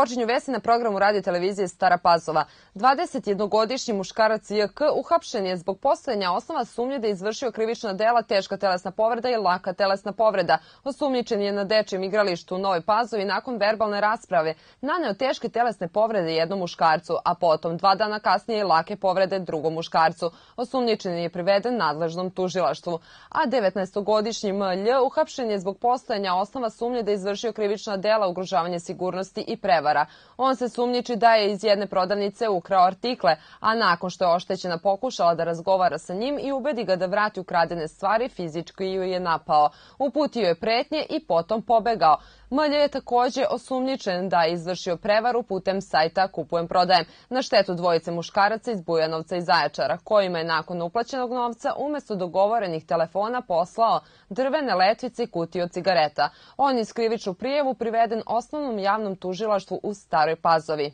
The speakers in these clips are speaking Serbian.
Počinju vesti na programu radio televizije Stara Pazova. 21-godišnji muškarac JK uhapšen je zbog postojanja osnova sumnje da je izvršio krivična dela teška telesna povreda i laka telesna povreda. Osumnjičen je na dečijem igralištu u Novoj Pazovi nakon verbalne rasprave naneo teške telesne povrede jednom muškarcu, a potom 2 dana kasnije i lake povrede drugom muškarcu. Osumnjičen je priveden nadležnom tužilaštvu. A 19-godišnji ML uhapšen je zbog postojanja osnova sumnje da je izvršio krivična dela ugrožavanja sigurnosti i prevara. On se sumnjiči da je iz jedne prodavnice ukrao artikle, a nakon što je oštećena pokušala da razgovara sa njim i ubedi ga da vrati ukradene stvari, fizički ju je napao. Uputio je pretnje i potom pobegao. ML je takođe osumnjičen da je izvršio prevaru putem sajta Kupujem-prodajem na štetu dvojice muškaraca iz Bujanovca i Zaječara, kojima je nakon uplaćenog novca umesto dogovorenih telefona poslao drvene letvice i kutiju od cigareta. On je iz krivičnu prijavu priveden Osnovnom javnom tužilaštvu u Staroj Pazovi.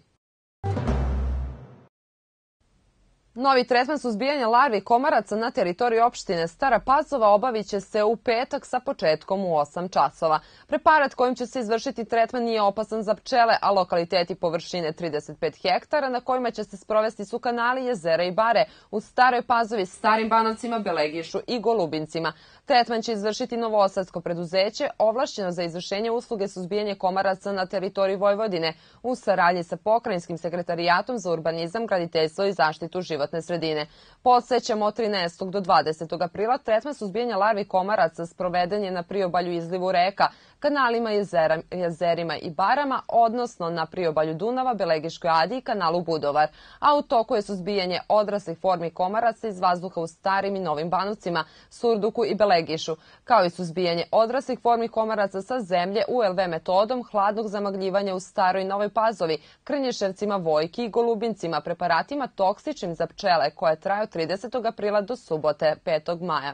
Novi tretman suzbijanja larvi komaraca na teritoriji opštine Stara Pazova obavit će se u petak sa početkom u 8 časova. Preparat kojim će se izvršiti tretman nije opasan za pčele, a lokaliteti površine 35 hektara na kojima će se sprovesti su kanali, jezera i bare u Staroj Pazovi, Starim Banovcima, Belegišu i Golubincima. Tretman će izvršiti novosadsko preduzeće ovlašćeno za izvršenje usluge suzbijanja komaraca na teritoriji Vojvodine u saradnji sa Pokrajinskim sekretarijatom za urbanizam, graditeljstvo i zaštitu životne sredine. Podsećamo, od 13. do 20. aprila tretman suzbijanja larvi komaraca sproveden je na priobalju i izlivu reka, kanalima, jezerima i barama, odnosno na priobalju Dunava, Belegiškoj Adi i kanalu Budovar. A u toku je suzbijanje odraslih formi komaraca iz vazduha u Starim i Novim Banovcima, Surduku i Belegišu, kao i suzbijanje odraslih formi komaraca sa zemlje ULV metodom hladnog zamagljivanja u Staroj i Novoj Pazovi, Krnješevcima, Vojki i Golubincima preparatima toksičnim za pčele koje traju od 30. aprila do subote 5. maja.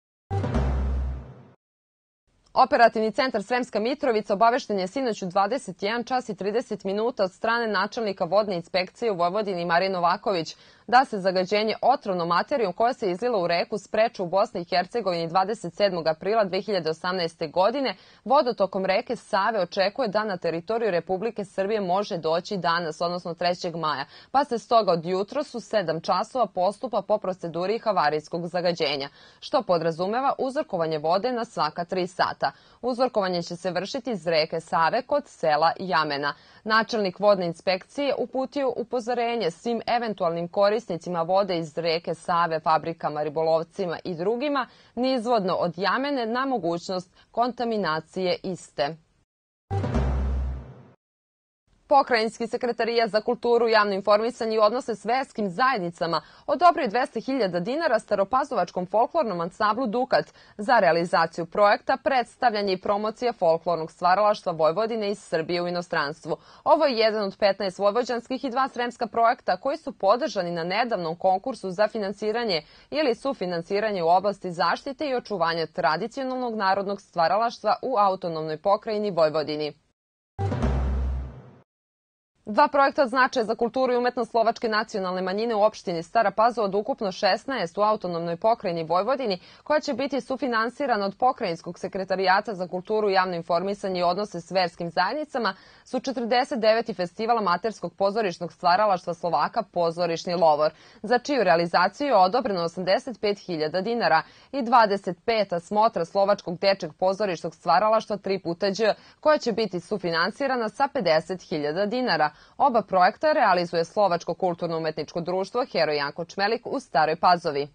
Operativni centar Sremska Mitrovica obavešten je sinoć u 21 čas i 30 minuta od strane načelnika vodne inspekcije u Vojvodini Marije Novaković da se zagađenje otrovnom materijom koja se izlila u reku Spreča u Bosni i Hercegovini 27. aprila 2018. godine vodotokom reke Save očekuje da na teritoriju Republike Srbije može doći danas, odnosno 3. maja, pa se stoga od jutros u 7 časova postupa po proceduri havarijskog zagađenja, što podrazumeva uzorkovanje vode na svaka 3 sata. Uzorkovanje će se vršiti iz reke Save kod sela Jamena. Načelnik vodne inspekcije uputio upozorenje svim eventualnim korisnicima vode iz reke Save, fabrikama, ribolovcima i drugima nizvodno od Jamene na mogućnost kontaminacije iste. Pokrajinski sekretarijat za kulturu, javno informisanje i odnose s verskim zajednicama odobrio 200.000 dinara Staropazovačkom folklornom ansamblu Dukat za realizaciju projekta predstavljanje i promocija folklornog stvaralaštva Vojvodine iz Srbije u inostranstvu. Ovo je jedan od 15 vojvođanskih i 2 sremska projekta koji su podržani na nedavnom konkursu za finansiranje ili sufinansiranje u oblasti zaštite i očuvanja tradicionalnog narodnog stvaralaštva u autonomnoj pokrajini Vojvodini. 2 projekta od značaja za kulturu i umetnost slovačke nacionalne manjine u opštini Stara Pazova od ukupno 16 u autonomnoj pokrajini Vojvodini, koja će biti sufinansirana od Pokrajinskog sekretarijata za kulturu, javno informisanje i odnose s verskim zajednicama, su 49. festival amaterskog pozorišnog stvaralaštva Slovaka Pozorišni lovor, za čiju realizaciju je odobreno 85.000 dinara i 25. smotra slovačkog dečeg pozorišnog stvaralaštva 3x Đ, koja će biti sufinansirana sa 50.000 dinara. Oba projekta realizuje Slovačko kulturno-umetničko društvo Heroj Janko Čmelik u Staroj Pazovi.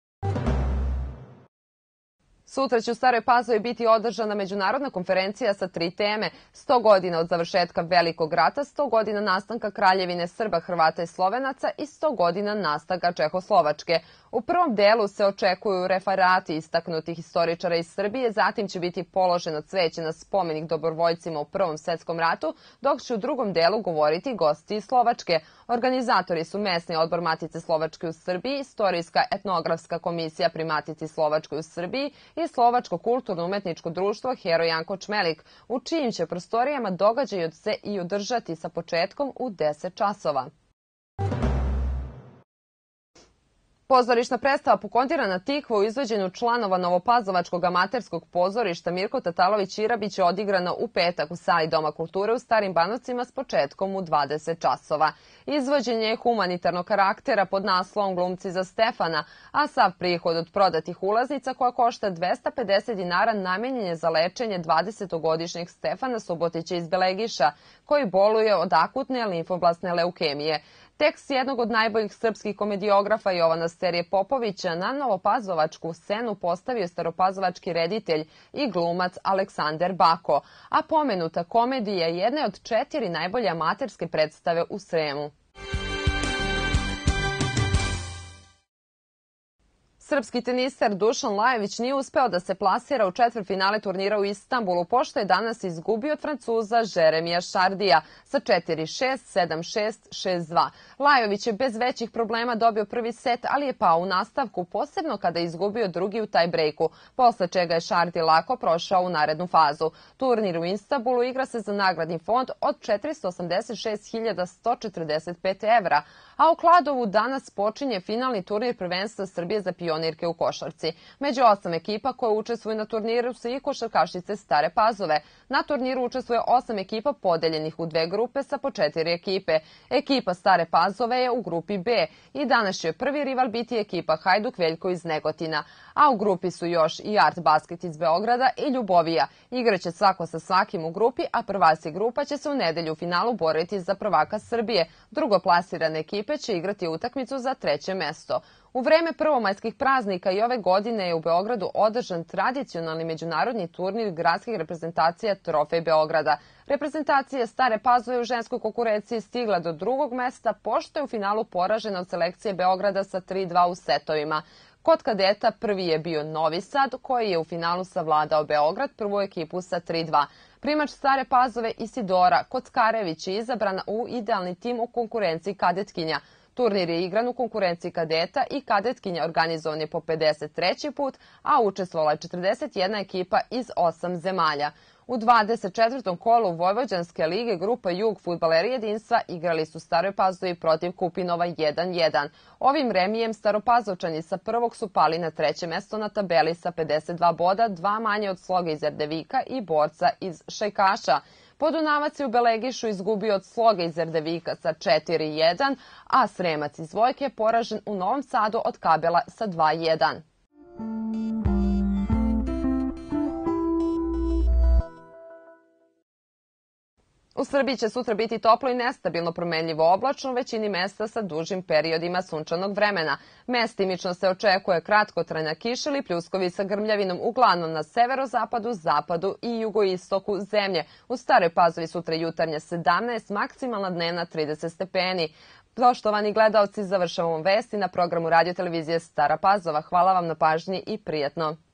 Sutra će u Staroj Pazovi biti održana međunarodna konferencija sa 3 teme: 100 godina od završetka Velikog rata, 100 godina nastanka Kraljevine Srba, Hrvata i Slovenaca i 100 godina nastanka Čehoslovačke. U prvom delu se očekuju referati istaknutih istoričara iz Srbije, zatim će biti položeno cveće na spomenik dobrovoljcima u Prvom svetskom ratu, dok će u drugom delu govoriti gosti iz Slovačke. Organizatori su Mesni odbor Matice Slovačke u Srbiji, Istorijska etnografska komisija pri Matici Slovačkoj u Srbiji i Slovačko kulturno-umetničko društvo Heroj Janko Čmelik, u čijim će prostorijama događaj se i održati sa početkom u 10 časova. Pozorišna predstava Pokontirana tikva u izvođenju članova Novopazovačkog amaterskog pozorišta Mirko Tatalović-Irabić je odigrana u petak u sali Doma kulture u Starim Banovcima s početkom u 20 časova. Izvođenje je humanitarnog karaktera pod naslovom Glumci za Stefana, a sav prihod od prodatih ulaznica koja košta 250 dinara namenjen je za lečenje 20-godišnjeg Stefana Subotića iz Belegiša, koji boluje od akutne limfoblasne leukemije. Tekst jednog od najboljih srpskih komediografa Jovana Sterije Popovića na novopazovačku scenu postavio staropazovački reditelj i glumac Aleksandar Bako, a pomenuta komedija je jedna od 4 najbolje amaterske predstave u Sremu. Srpski teniser Dušan Lajović nije uspeo da se plasira u četvrtfinale turnira u Istanbulu, pošto je danas izgubio od Francuza Jeremija Šardija sa 4-6, 7-6, 6-2. Lajović je bez većih problema dobio prvi set, ali je pao u nastavku, posebno kada je izgubio drugi u taj-brejku, posle čega je Šardi lako prošao u narednu fazu. Turnir u Istanbulu igra se za nagradni fond od 486.145 evra, a u Kladovu danas počinje finalni turnir prvenstva Srbije za pionirke u košarci. Među 8 ekipa koje učestvuju na turniru su i košarkašice Stare Pazove. Na turniru učestvuje 8 ekipa podeljenih u 2 grupe sa po 4 ekipe. Ekipa Stare Pazove je u grupi B i danas će prvi rival biti ekipa Hajduk Veljko iz Negotina. A u grupi su još i Art Basket iz Beograda i Ljubovija. Igraće svako sa svakim u grupi, a prvaci grupa će se u nedelju u finalu boriti za prvaka Srbije. Drugoplasirane ekipe će igrati utakmicu za 3. mesto. U vreme prvomajskih praznika i ove godine je u Beogradu održan tradicionalni međunarodni turnir gradskih reprezentacija Trofej Beograda. Reprezentacija Stare Pazove u ženskoj konkurenciji stigla do 2. mesta, pošto je u finalu poražena od selekcije Beograda sa 3-2 u setovima. Kod kadeta prvi je bio Novi Sad, koji je u finalu savladao Beograd, prvu ekipu sa 3-2. Primač Stare Pazove Isidora Kockarević je izabrana u idealni tim u konkurenciji kadetkinja. Turnir je igran u konkurenciji kadeta i kadetkinja organizovan je po 53. put, a učestvovala je 41 ekipa iz 8 zemalja. U 24. kolu Vojvođanske lige grupa Jug fudbaleri jedinstva igrali su Staroj Pazovi protiv Kupinova 1-1. Ovim remijem Staropazovčani sa prvog su pali na 3. mesto na tabeli sa 52 boda, 2 manje od Sloga iz Erdevika i Borca iz Šajkaša. Podunavac je u Belegišu izgubio od Sloga iz Erdevika sa 4-1, a Sremac iz Vojke je poražen u Novom Sadu od Kabela sa 2-1. U Srbiji će sutra biti toplo i nestabilno promenljivo oblačno, u većini mesta sa dužim periodima sunčanog vremena. Mestimično se očekuje kratkotrajna kiša ili pljuskovi sa grmljavinom, uglavnom na severozapadu, zapadu i jugoistoku zemlje. U Staroj Pazovi sutra jutarnja 17, maksimalna dnevna 30 stepeni. Poštovani gledaoci, završavamo vesti na programu radio televizije Stara Pazova. Hvala vam na pažnji i prijatno.